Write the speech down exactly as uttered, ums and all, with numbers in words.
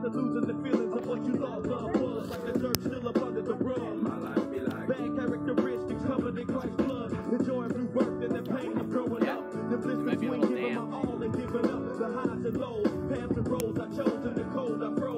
to losing the feelings of what you thought love was. Like the dirt still up under the rug. My life be like bad characteristics covered in Christ's blood. The joy of new birth and the pain of growing yeah. up. The bliss between giving my all and giving up. The highs and lows, paths and roads I chose in the cold I froze.